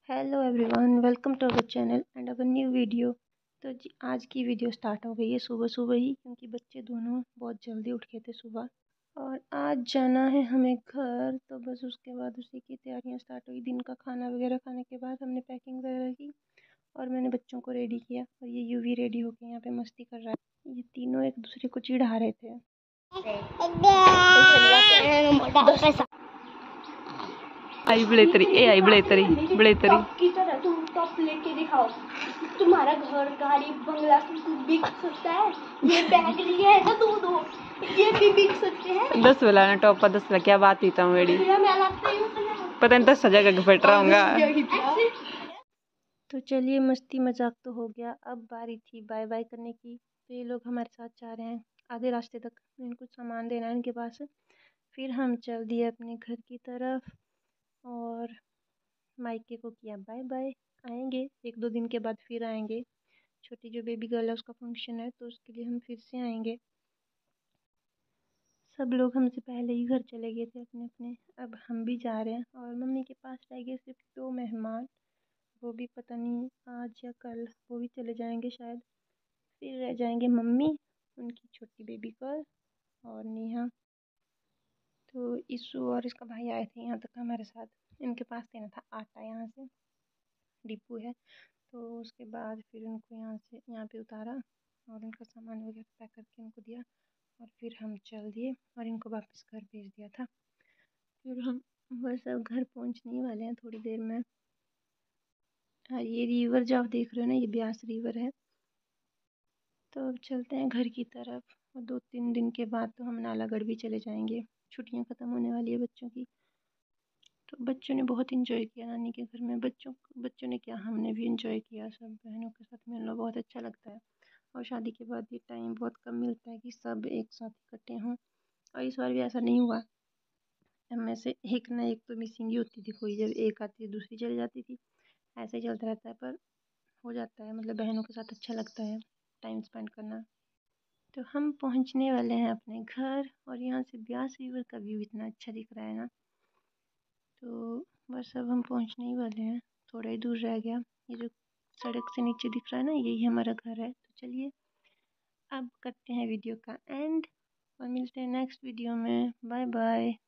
Hello everyone, welcome to our channel and our new video. तो जी आज की वीडियो स्टार्ट हो गई है सुबह सुबह ही, क्योंकि बच्चे दोनों बहुत जल्दी उठ गए थे सुबह और आज जाना है हमें घर। तो बस उसके बाद उसी की तैयारियां स्टार्ट हुई। दिन का खाना वगैरह खाने के बाद हमने पैकिंग वगैरह की और मैंने बच्चों को रेडी किया और ये यूवी रेडी होकर यहाँ पे मस्ती कर रहा है। ये तीनों एक दूसरे को चिढ़ा रहे थे। आई बड़ेतरी आई बड़ेतरी की तरह तुम टॉप लेके दिखाओ। तुम्हारा घर गाड़ी बंगला सब बिक सकता है। ये बैग लिया है ना दो ये भी बिक सकते हैं। 10 वाला ना टॉप पर 10 वाला क्या बात ही था मेरी पता नहीं 10 हजार का फिट रहूंगा। तो चलिए मस्ती मजाक तो हो गया, अब बारी थी बाय बाय करने की। तो ये लोग हमारे साथ जा रहे हैं आधे रास्ते तक, इनको सामान देना है इनके पास। फिर हम चल दिए अपने घर की तरफ और मायके को किया बाय बाय। आएंगे 1-2 दिन के बाद, फिर आएंगे। छोटी जो बेबी गर्ल है उसका फंक्शन है तो उसके लिए हम फिर से आएंगे। सब लोग हमसे पहले ही घर चले गए थे अपने अपने, अब हम भी जा रहे हैं और मम्मी के पास रह गए सिर्फ 2 मेहमान। वो भी पता नहीं आज या कल वो भी चले जाएंगे शायद। फिर रह जाएंगे मम्मी, उनकी छोटी बेबी गर्ल और नेहा। तो ईशु और इसका भाई आए थे यहाँ तक हमारे साथ। इनके पास देना था आटा, यहाँ से डिपू है। तो उसके बाद फिर उनको यहाँ पे उतारा और उनका सामान वगैरह पैक करके उनको दिया और फिर हम चल दिए और इनको वापस घर भेज दिया था। फिर हम बस अब घर पहुँचने ही वाले हैं थोड़ी देर में। और ये रिवर जो आप देख रहे हो ना, ये ब्यास रिवर है। तो अब चलते हैं घर की तरफ और 2-3 दिन के बाद तो हम नालागढ़ भी चले जाएंगे। छुट्टियां ख़त्म होने वाली है बच्चों की। तो बच्चों ने बहुत इन्जॉय किया नानी के घर में। बच्चों ने क्या, हमने भी इन्जॉय किया। सब बहनों के साथ मिलना बहुत अच्छा लगता है और शादी के बाद ये टाइम बहुत कम मिलता है कि सब एक साथ इकट्ठे हों। और इस बार भी ऐसा नहीं हुआ। हम में से एक ना एक तो मिसिंग ही होती थी, कोई जब एक आती थी दूसरी चली जाती थी। ऐसे ही चलता रहता है, पर हो जाता है। मतलब बहनों के साथ अच्छा लगता है टाइम स्पेंड करना। तो हम पहुंचने वाले हैं अपने घर और यहाँ से ब्यास रिवर का व्यू इतना अच्छा दिख रहा है ना। तो बस अब हम पहुंचने ही वाले हैं, थोड़ा ही दूर रह गया। ये जो सड़क से नीचे दिख रहा है ना, यही हमारा घर है। तो चलिए अब करते हैं वीडियो का एंड और मिलते हैं नेक्स्ट वीडियो में। Bye bye.